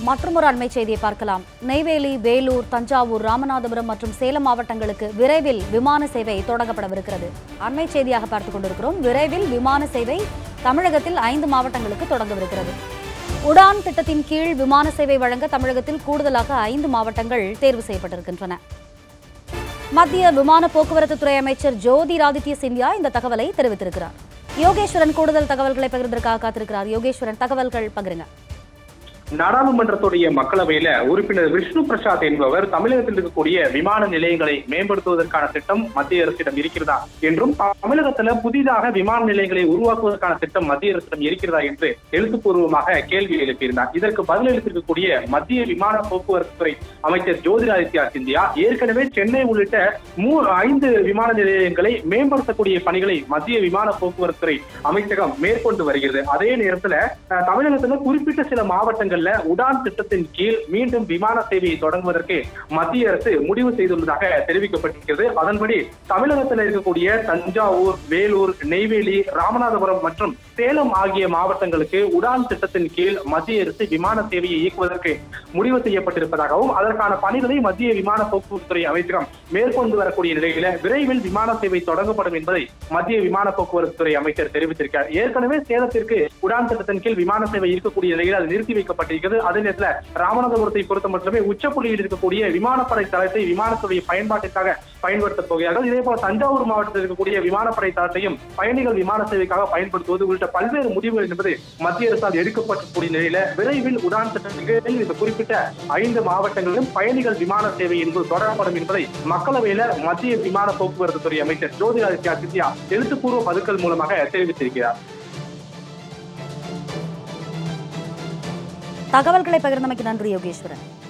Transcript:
மற்றொரு அண்மை செய்தியை பார்க்கலாம். நெய்வேலி, வேலூர், தஞ்சாவூர், ராமநாதபுரம் மற்றும் சேலம் மாவட்டங்களுக்கு விரைவில் விமான சேவை தொடங்கப்படவிருக்கிறது. அண்மை செய்தியாக பார்த்துக் கொண்டிருக்கிறோம். விரைவில் விமான சேவை தமிழகத்தில் 5 மாவட்டங்களுக்கு தொடங்கவிருக்கிறது. உடான் திட்டத்தின் கீழ் விமான சேவை வழங்க தமிழகத்தில் கூடுதலாக 5 மாவட்டங்கள் தேர்வு செய்யப்பட்டிருக்கின்றன. மத்திய விமான போக்குவரத்து துறை அமைச்சர் ஜோதிராதித்ய சிந்தியா இந்த தகவலை தெரிவித்திருக்கிறார். யோகேஸ்வரன் கூடுதல் தகவல்களை பகிர்வதற்காக காத்திருக்கிறார். யோகேஸ்வரன், தகவல்கள் பகிருங்க. நாடாளுமன்றத்துடைய மக்களவையில உறுப்பினர் விஷ்ணு பிரசாத் என்பவர் தமிழகத்தில் இருக்கக்கூடிய விமான நிலையங்களை மேம்படுத்துவதற்கான திட்டம் மத்திய அரசிடம் இருக்கிறதா என்றும், தமிழகத்துல புதிதாக விமான நிலையங்களை உருவாக்குவதற்கான திட்டம் மத்திய அரசிடம் இருக்கிறதா என்று எழுத்துப்பூர்வமாக கேள்வி எழுப்பியிருந்தார். இதற்கு பதிலளித்திருக்கக்கூடிய மத்திய விமான போக்குவரத்து துறை அமைச்சர் ஜோதிராதித்யா சிந்தியா ஏற்கனவே சென்னை உள்ளிட்ட 5 விமான நிலையங்களை மேம்படுத்தக்கூடிய பணிகளை மத்திய விமான போக்குவரத்து துறை அமைச்சகம் மேற்கொண்டு வருகிறது. அதே நேரத்துல தமிழகத்துல குறிப்பிட்ட சில மாவட்டங்கள் உடான் திட்டத்தின் கீழ் மீண்டும் விமான சேவையை தொடங்குவதற்கு மத்திய அரசு முடிவு செய்துள்ளதாக தெரிவிக்கப்பட்டிருக்கிறது. அதன்படி தமிழகத்தில் இருக்கக்கூடிய தஞ்சாவூர், வேலூர், நெய்வேலி, ராமநாதபுரம் மற்றும் சேலம் ஆகிய மாவட்டங்களுக்கு உடான் திட்டத்தின் கீழ் மத்திய அரசு விமான சேவையை இயக்குவதற்கு முடிவு செய்யப்பட்டிருப்பதாகவும், அதற்கான பணிகளை மத்திய விமான போக்குவரத்து துறை அமைச்சகம் மேற்கொண்டு வரக்கூடிய நிலையில விரைவில் விமான சேவை தொடங்கப்படும் என்பதை மத்திய விமான போக்குவரத்து துறை அமைச்சர் தெரிவித்திருக்கிறார். ஏற்கனவே சேலத்திற்கு உடான் திட்டத்தின் கீழ் விமான சேவை இருக்கக்கூடிய நிலையில் அது நிறுத்தி வைக்கப்பட்டிருக்கிறது. அதே நேரத்தில் ராமநாதபுரத்தை பொறுத்த மட்டுமே உச்சப்புள்ளியில் இருக்கக்கூடிய விமானப்படை தளத்தை விமானத்துடைய பயன்பாட்டிற்காக பயன்படுத்தப் போகிறார்கள். இதே போல தஞ்சாவூர் மாவட்டத்தில் இருக்கக்கூடிய விமானப்படை தளத்தையும் பயணிகள் விமான சேவைக்காக பயன்படுத்துவது உள்ளிட்ட பல்வேறு முடிவுகள் என்பது மத்திய அரசால் எடுக்கப்படக்கூடிய நிலையில விரைவில் உடான் திட்டத்தில் இந்த குறிப்பிட்ட 5 மாவட்டங்களிலும் பயணிகள் விமான சேவை என்பது தொடரப்படும் என்பதை மக்களவையில மத்திய விமான போக்குவரத்து துறை அமைச்சர் ஜோதிராதித்யா சிந்தியா எழுத்துப்பூர்வ பதில்கள் மூலமாக தெரிவித்திருக்கிறார். தகவல்களை பகிர்ந்தமைக்கு நன்றி யோகேஸ்வரன்.